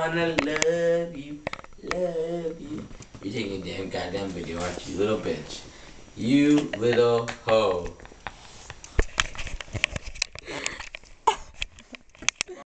wanna love you, love you. You taking a damn goddamn video, aren't you, little bitch? You little hoe.